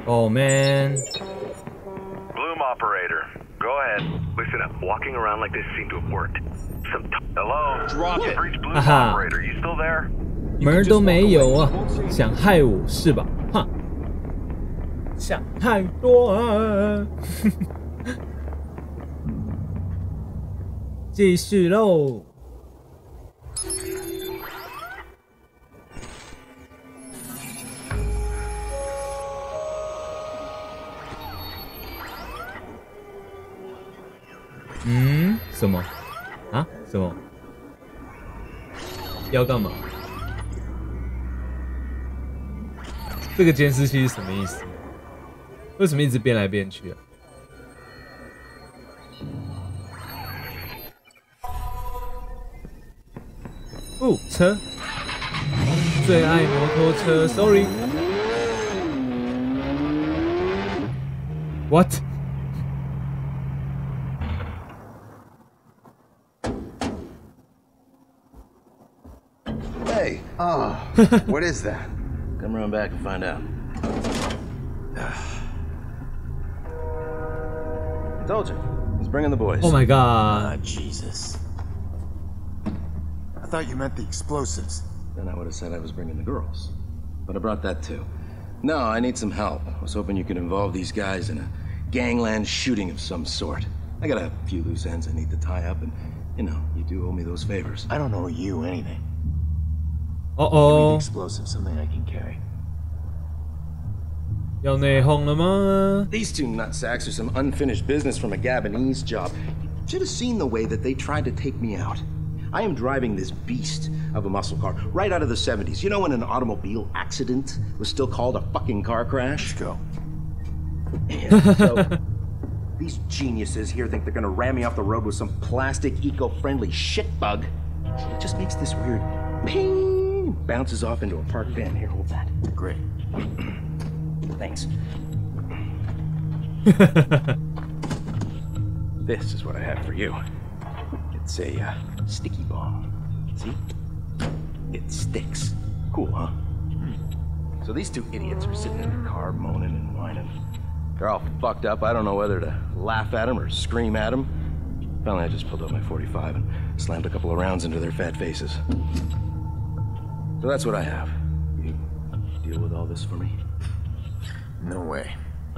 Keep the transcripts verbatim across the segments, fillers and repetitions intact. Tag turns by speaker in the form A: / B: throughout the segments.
A: Oh man.
B: Bloom operator, go ahead. Listen up. Walking around like this seemed to have worked. Some t Hello?
C: Drop it.
B: Breach Bloom
A: Aha.
B: operator, you still there?
A: 门儿都没有啊，想害我是吧？哼，想太多啊！继续喽。嗯？什么？啊？什么？要干嘛？这个监视器是什么意思？为什么一直变来变去啊？哦，车，最爱摩托车 ，sorry。What？
D: Hey, oh, what is that?
C: Come around back and find out. I told you. He's bringing the boys.
A: Oh my
E: Ah,
A: god！
E: Jesus. I thought you meant the explosives.
C: Then I would have said I was bringing the girls. But I brought that too. No, I need some help. I was hoping you could involve these guys in a gangland shooting of some sort. I got a few loose ends I need to tie up, and, you know, you do owe me those favors.
E: I don't owe you anything.
A: 哦
E: Give me the
A: 哦，
E: explosives, something I can carry.
A: 要内讧了吗？
C: These two nutsacks are some unfinished business from a Gabonese job. You should have seen the way that they tried to take me out. I am driving this beast of a muscle car right out of the seventies. You know when an automobile accident was still called a fucking car crash?
E: Let's go.
C: Yeah, so these geniuses here think they're gonna ram me off the road with some plastic, eco-friendly shitbug. It just makes this weird ping, bounces off into a parked van. Here, hold that.
E: Great.
C: Thanks. This is what I have for you. It's a uh, sticky bomb. See? It sticks. Cool, huh? So these two idiots are sitting in their car moaning and whining. They're all fucked up. I don't know whether to laugh at them or scream at them. Finally, I just pulled out my forty-five and slammed a couple of rounds into their fat faces. So that's what I have. You deal with all this for me?
E: No way.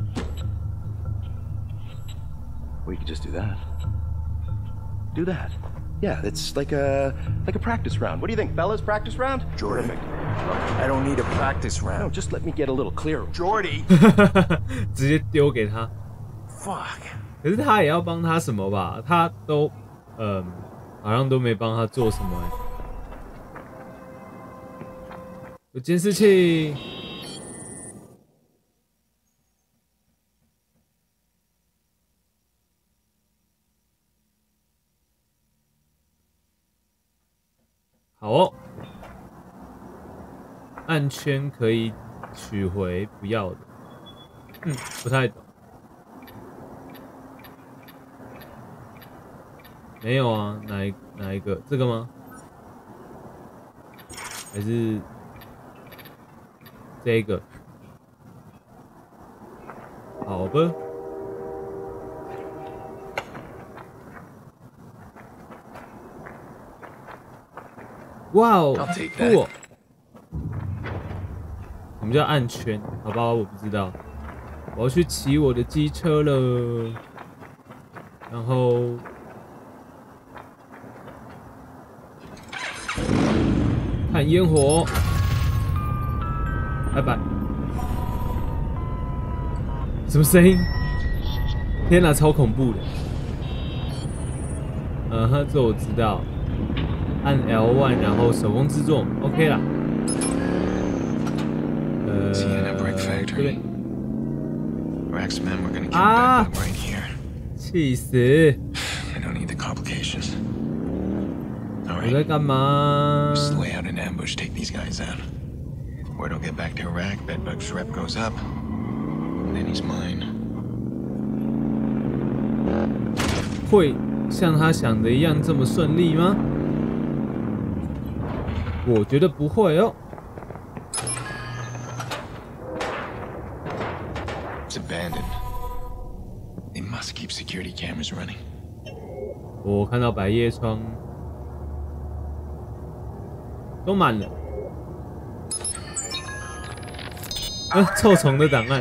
C: Well, you could just do that. Do that. Yeah, it's like a like a practice round. What do you think, fellas? Practice round?
E: Jordan.
C: Perfect.
E: I don't need a practice
C: No,
E: round.
C: just let me get a little clearer.
E: Jordy!
A: 直接丢给他。
E: Fuck.
A: 可是他也要帮他什么吧？他都，嗯，好像都没帮他做什么哎。有监视器。好哦，按圈可以取回不要的。嗯，不太懂。没有啊，哪一哪一个？这个吗？还是这个？好吧。哇哦，酷哦！我们叫按圈，好吧？我不知道，我要去骑我的机车了，然后。看烟火，拜拜。什么声音？天哪，超恐怖的。嗯哼，这我知道。按 L 一，然后手工制作 ，OK 啦。呃，这边。啊！气死！我在干嘛
F: Just lay out an ambush, take these guys out. Word will get back to Iraq, Bedbug's rep goes up, and then he's mine.
A: 会像他想的一样这么顺利吗？我觉得不会哦。
F: abandoned. They must keep security cameras running.
A: 我看到百叶窗都满了。呃，臭虫的档案。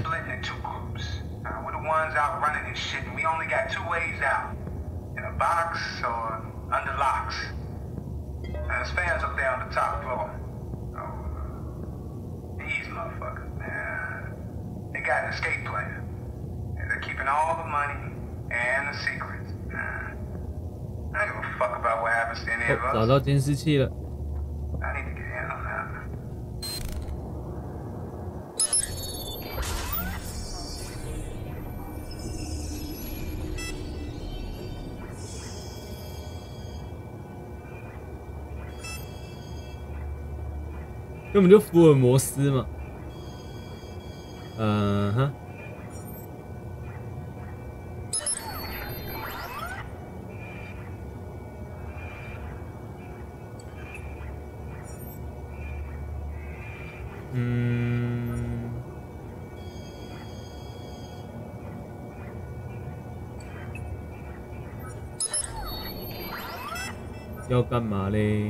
G: Box or under locks. There's fans up there on the top floor. Oh, these motherfuckers, man. They got an escape plan. And they're keeping all the money and the secrets. Man. I don't give a fuck about what happens to any of us.
A: 找到监视器了。
G: I need to get in on that.
A: 根本就福尔摩斯嘛。嗯哼。嗯。要干嘛嘞？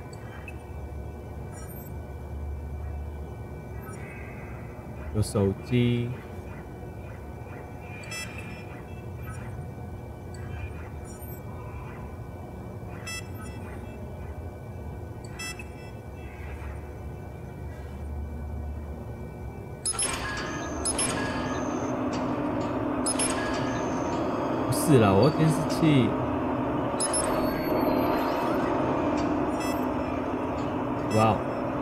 A: 有手机，不是啦，我要监视器。哇哦！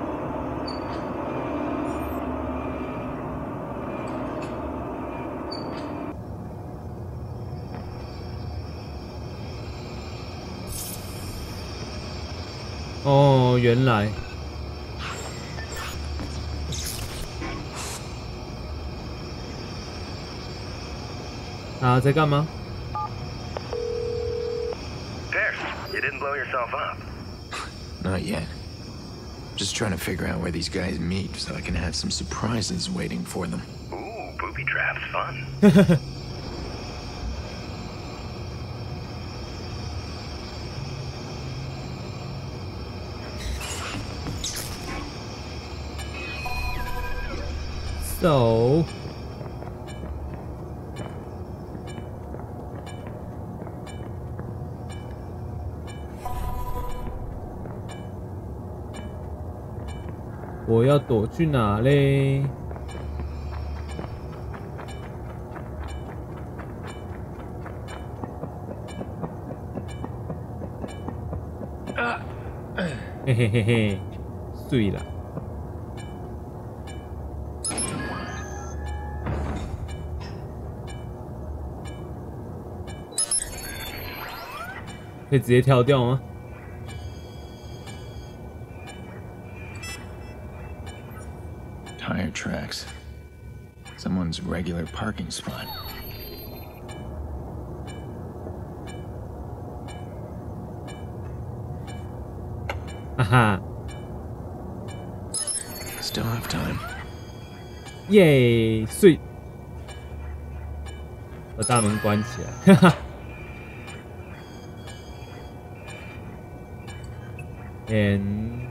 A: 哦，原来啊，在干嘛
B: Pierce, you didn't blow yourself up.
F: Not yet. Just trying to figure out where these guys meet so I can have some surprises waiting for them.
B: Ooh, booby traps, fun.
A: So， 我要躲去哪嘞？嘿嘿嘿嘿，碎了。 可以直接跳掉吗？
F: Tire tracks. Someone's regular parking spot.
A: 哈哈
F: Still have time.
A: 耶，碎！把大门关起来，哈哈。 And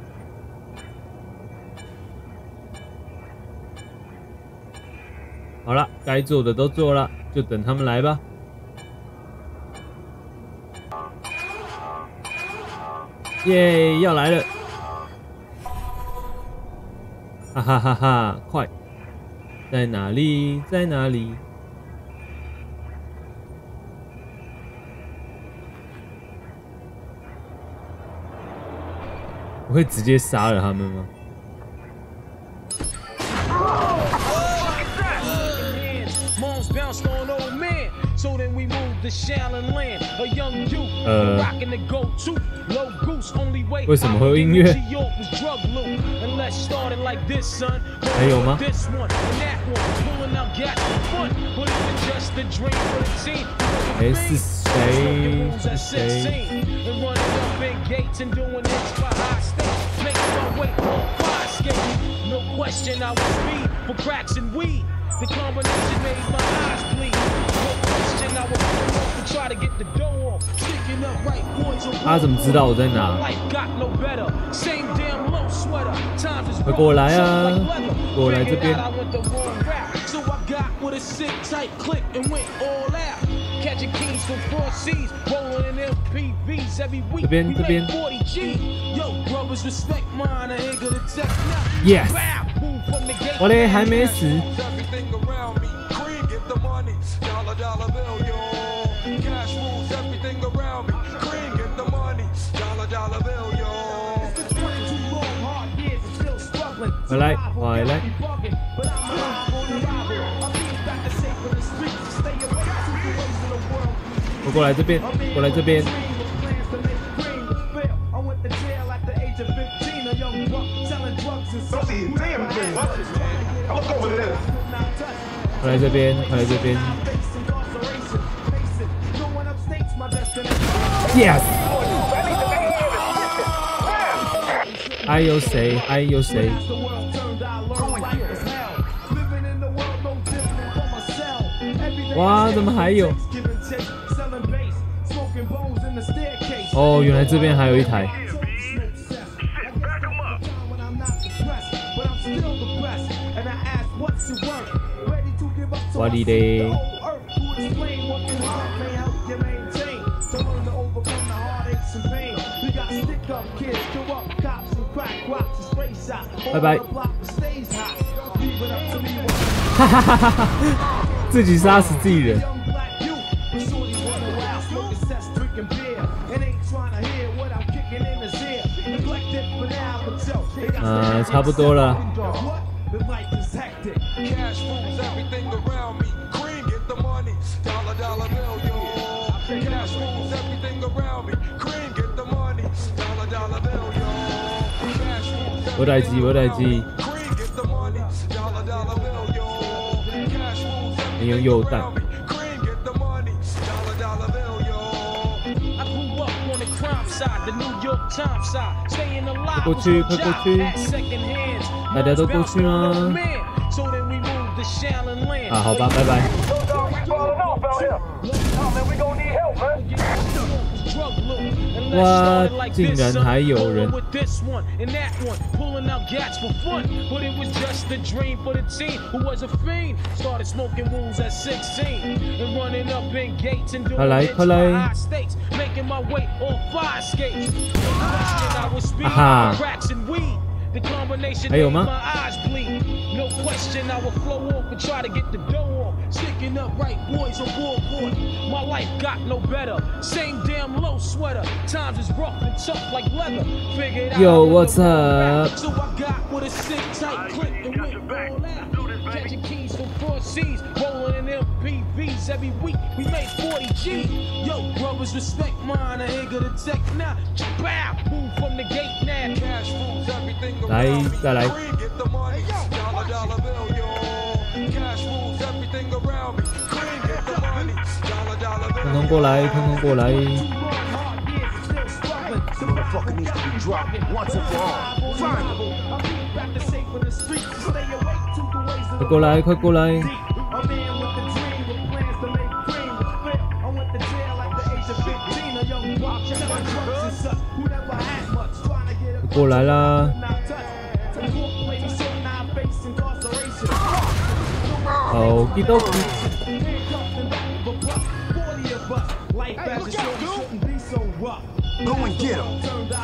A: 好了，该做的都做了，就等他们来吧。耶，要来了！哈哈哈哈！快，在哪里？在哪里？ 我会直接杀了他们吗？ 呃，为什么会有音乐？还有吗？哎，是谁？是谁？
H: No question, I was speed for cracks and weed. The combination made my eyes bleed. No question, I was going off to try to get the dough off. Sticking up right boys on
A: 他怎么知道我在哪？
H: life got no better. Same damn low sweater. Times is
A: 快过来啊！过来这边。
H: So I got with a sick tight click and went all out. Catching keys from four C's, rolling in M P Vs every week.
A: 这边
H: We
A: 这边
H: made forty G. Yo, brothers respect mine. I ain't gonna tech now.
A: Yes.
H: Boom from the gate.
A: 我嘞还没死。
I: Everything around me, cream get the money, dollar dollar bill, yo. Cash rules everything around me, cream get the money, dollar dollar bill, yo.
A: 回来，回来。我过来这边，过来这边。过来这边，过来这边。Yes。还有谁？还有谁？ 哇，怎么还有？哦，原来这边还有一台。哇哩嘞！拜拜。哈哈哈哈哈！自己杀死自己人。呃，差不多了。没代志，没代志。你用右弹。过去，快过去！大家都过去吗？啊，好吧，拜拜。哇，竟然还有人！ 快来，快来！啊哈！还有吗？ No question, I will flow off and try to get the dough off. Sticking up right boys on board board. My life got no better. Same damn low sweater. Times is rough and tough like leather. Figured out. Yo, what's up?
H: So I got with a sick tight clip and went all out. Catching keys from four C's, rolling in M P Vs every week. We made forty G. Yo, brothers respect mine. I ain't gonna tech now. Bow, move from the gate now. Cash rules everything around me.
A: 来，再来。
I: Dollar bill, yo. Cash rules everything around me. Cream get the money. Dollar dollar bill.
A: 通通过来，通通过来。快过来，快过来！过来啦！ Okie dokie.
E: Go and get him.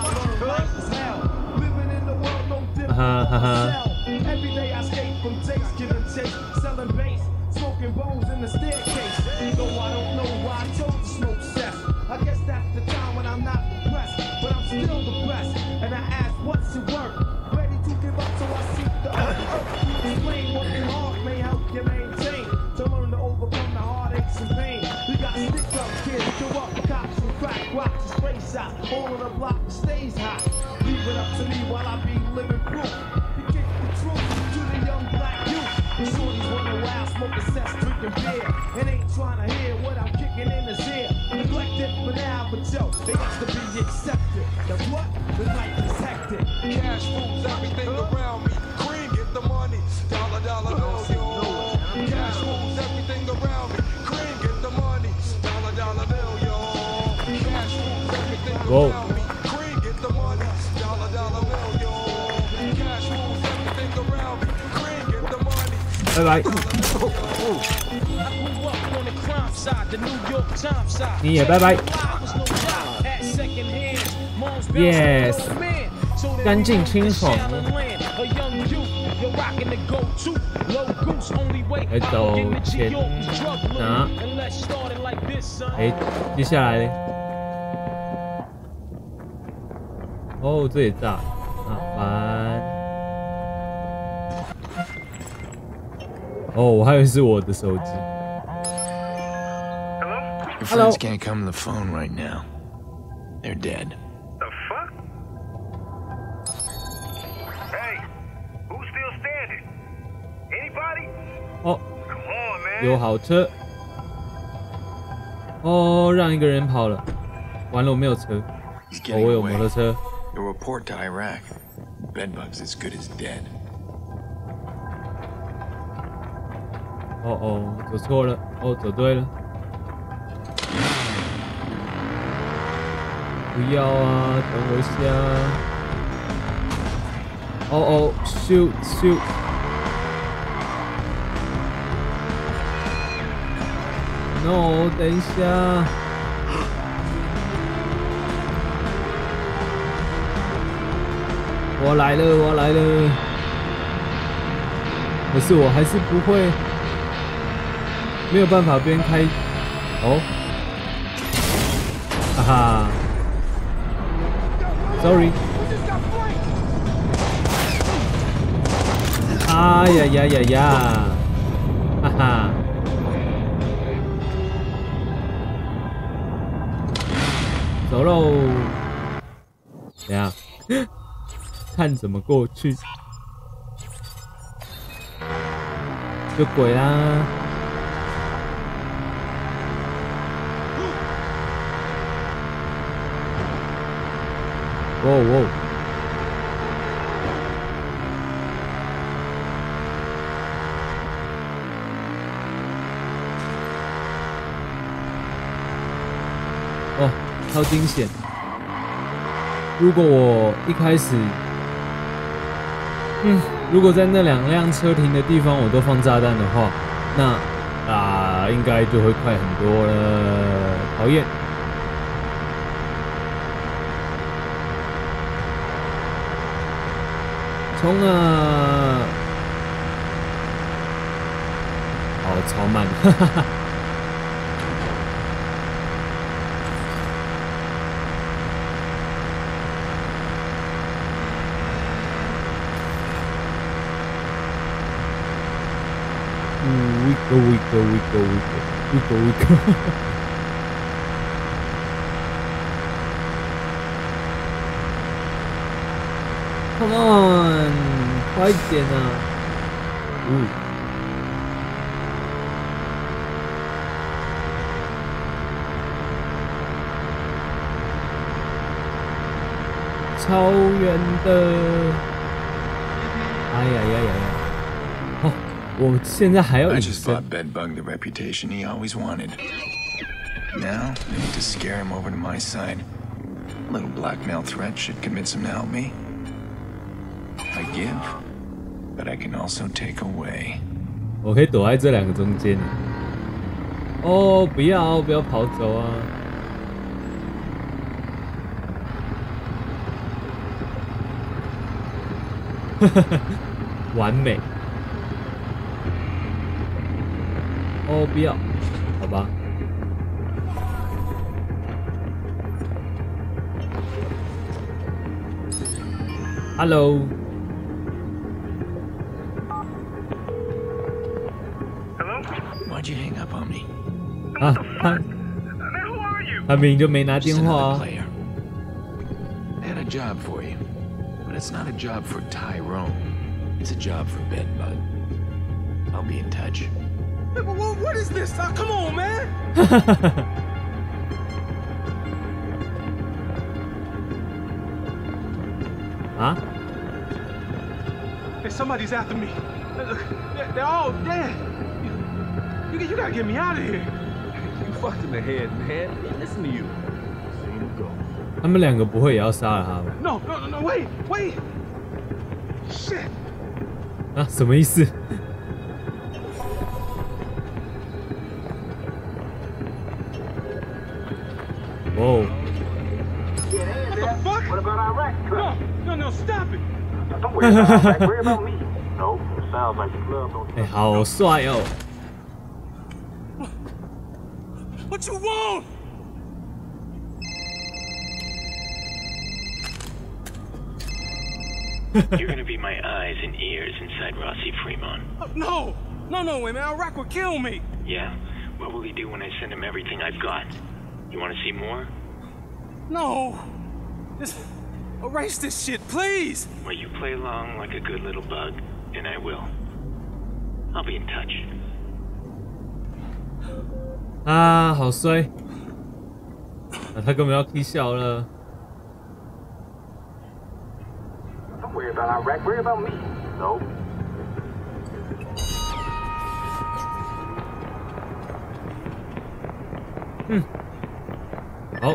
A: Haha, haha.
H: Every day I escape from takes, giving chase, selling bass, smoking bones in the staircase. Though I don't know why I chose to smoke cess. I guess that's the time when I'm not depressed, but I'm still depressed. And I ask, what's it worth? Ready to give up, so I seek the earth. Explain working hard may help you maintain. To learn to overcome the heartaches and pain. We got stick up kids, show up cops and crack rocks and spray shots. All of the block stays hot. Leave it up to me while I be living proof. You kick the truth to the young black youth. The shorties running wild, smoking cess, drinking beer. And ain't trying to hear what I'm kicking in his ear. Neglected for now, but yo, they got to be accepted. The what? The life is hectic.
I: Cash rules everything around me. Cream get the money. Dollar dollar bill, yo.
J: 哦，
I: Cream get the money, dollar dollar bill, yo. Cash rules everything around me. Cream get the money.
J: 拜拜。你也拜拜。Yes， 干净清爽。来走前拿。哎，接下来呢？哦，这也炸，麻烦。哦，我还以为是我的手机。
F: Your friends can't come to the phone right now. They're dead.
B: The fuck? Hey, who's still standing? Anybody?
J: 哦，
B: Come on, man.
J: 有好车。哦，让一个人跑了。完了，我没有车。哦，我有摩托车。
F: You'll report to Iraq. Bedbug's as good as dead.
J: 哦哦，走错了。哦，走对了。 不要啊！等我一下。哦哦 ，shoot shoot！ No， 等一下。我来了，我来了。可是我还是不会，没有办法边开。哦，哈哈。 Sorry。啊呀呀呀呀！哈哈。走喽。怎样？看怎么过去。有鬼啦！哦哦！哦，超惊险！如果我一开始，嗯，如果在那两辆车停的地方我都放炸弹的话，那啊，应该就会快很多了。讨厌！ 冲啊！哦，超慢，哈哈哈。we go, we go, we go, we go, we go, we go. Come on， 快一点啊！嗯。超远的！哎呀呀呀呀！哦，我现在还要
F: I
J: 隐
F: just
J: 身。
F: bought Bedbug the reputation he always wanted. Now, I need to scare him over to my side. A little blackmail threat should convince him to help me. I give, but I can also take away.
J: 我可以躲在这两个中间。哦，不要，不要跑走啊！完美。哦，不要，好吧。Hello。
F: Why'd you hang up on me?
J: 啊，他他明明就没拿电
F: Just
J: 话
F: another
J: 啊。
F: player. I had a job for you, but it's not a job for Tyrone. It's a job for Bedbug. I'll be in touch.
H: Hey, what, what is this? Uh, come on, man.
J: Huh?
H: Hey, somebody's after me. They're, they're all dead. You, you, you gotta get me out of here.
A: You fucked in the head, man. Hey, listen to you. Same go.
J: 他们两个不会也要杀了他吧？
A: No, no, no, no, wait, wait. Shit.
J: 啊，什么意思？哦。
A: What the fuck? What about Iraq? No, no, no, stop it.
K: Don't worry about Iraq. Worry about me. No, it sounds like the club don't.
J: 哎，好帅哦！
A: What you want?
L: You're gonna be my eyes and ears inside Rossi Fremont.
A: Uh, no, no, no, wait, man. Iraq will kill me.
L: Yeah? What will he do when I send him everything I've got? You wanna see more?
A: No. Just erase this shit, please.
L: Well, you play along like a good little bug, and I will. I'll be in touch.
J: 啊，好衰！啊，他根本要踢笑了。
K: Don't worry about Iraq. Worry about me. No.
J: 嗯，好，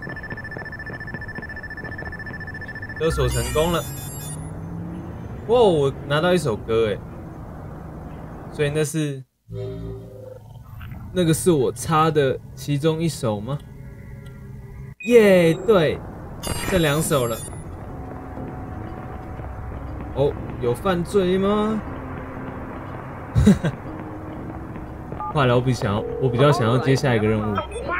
J: 勒索成功了。哇，我拿到一首歌哎，所以那是那个是我插的其中一首吗？耶，对，这两首了。哦，有犯罪吗？快了，我比想要，我比较想要接下一个任务。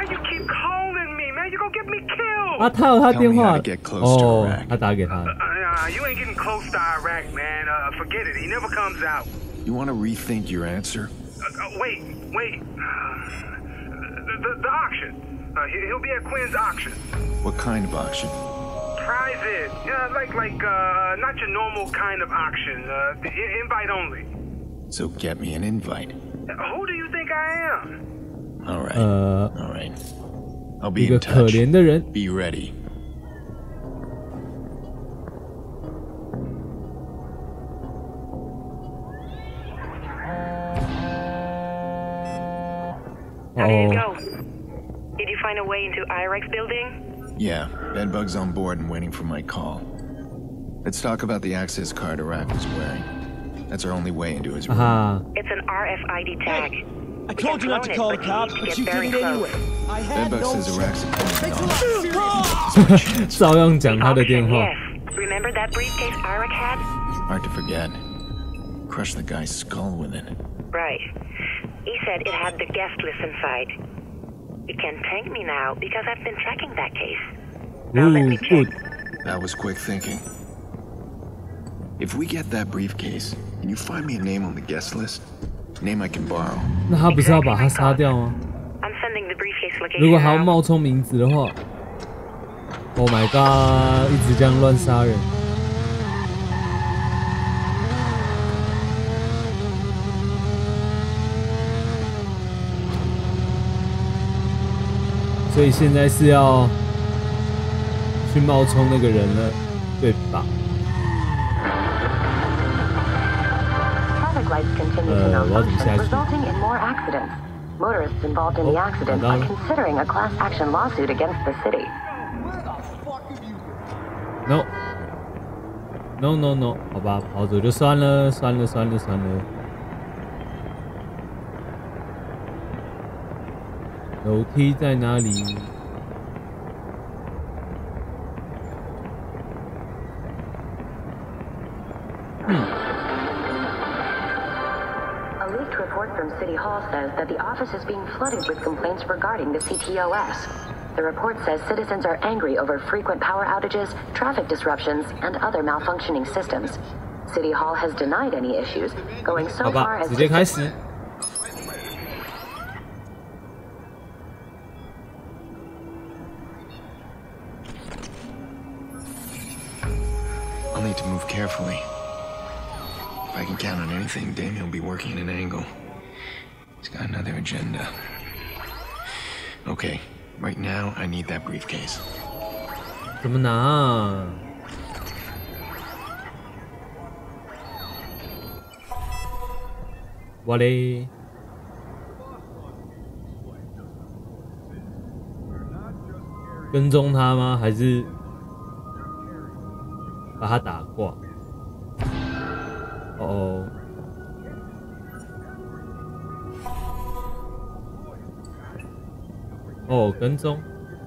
J: 啊，他有他电话。哦，他打给他。
G: You ain't getting close to Iraq, man. Uh, forget it. He never comes out.
F: You want to rethink your answer?
G: Uh, uh, wait, wait. The, the, the auction. Uh, he'll be at Quinn's auction.
F: What kind of auction?
G: Prizes. Yeah, like, like, uh, not your normal kind of auction. Uh, invite only.
F: So get me an invite.
G: Who do you think I am?
F: All right.
J: Uh,
F: All right. I'll be in touch. Be ready.
M: How did it go? Did you find a way into Iraq's building?
F: Yeah, bedbug's on board and waiting for my call. Let's talk about the access card Iraq was wearing. That's our only way into his room.
J: Uh-huh.
M: It's an R F I D tag.
A: Hey, I told you not to call the cops, but you did it anyway. I had
F: Bedbug
A: no
F: says Iraq's
A: opinion.
J: 照样讲他的电话。
M: Yes. Remember that briefcase Iraq had?
F: Hard to forget. Crush the guy's skull with it.
M: Right. He said it had the guest list inside. You can thank me now because I've been tracking that case. Now let me check.
F: That was quick thinking. If we get that briefcase, can you find me a name on the guest list? Name I can borrow.
J: 那他不是要把他杀掉吗？
M: I'm sending the briefcase location.
J: 如果还要冒充名字的话 ，Oh my god， 一直这样乱杀人。 所以现在是要去冒充那个人了，对吧？
N: Traffic lights continue to malfunction, resulting in more accidents. Motorists involved in the accident are considering a class action lawsuit against the city.
J: No, no, no, no， 好吧，跑走就算了，算了，算了，算了。楼梯在哪里？
N: A leaked report from City Hall says that the office is being flooded with complaints regarding the C T O S. The report says citizens are angry over frequent power outages, traffic disruptions, and other malfunctioning systems. City Hall has denied any issues, going so far as
J: 直接开始。
F: I'll need to move carefully. If I can count on anything, Damien will be working at an angle. He's got another agenda. Okay, right now I need that briefcase.
J: 怎么拿啊？我嘞。 跟跟踪他吗？还是把他打挂？哦哦。哦，跟踪。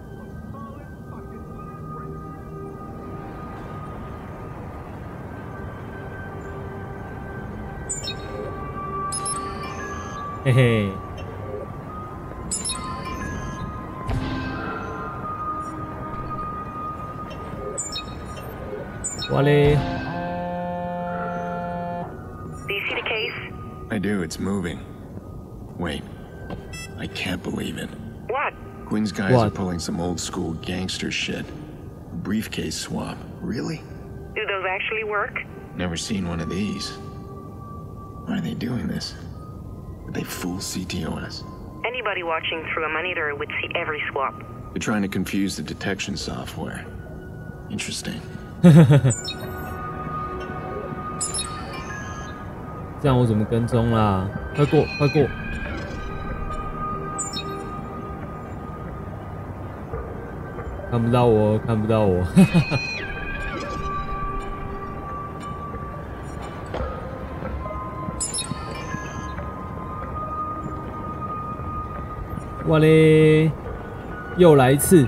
J: 嘿嘿。哇嘞。
M: Do you see the case?
F: I do, it's moving. Wait, I can't believe it.
M: What?
F: Quinn's guys
J: What?
F: are pulling some old school gangster shit. Briefcase swap. Really?
M: Do those actually work?
F: Never seen one of these. Why are they doing this? Did they fool C T O S?
M: Anybody watching through a monitor would see every swap.
F: They're trying to confuse the detection software. Interesting.
J: 这样我怎么跟踪啦？快过，快过！看不到我，看不到我。哇嘞！又来一次。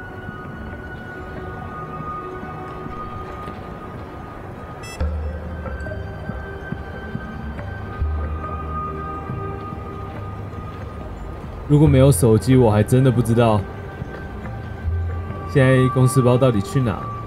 J: 如果没有手机，我还真的不知道现在公司包到底去哪。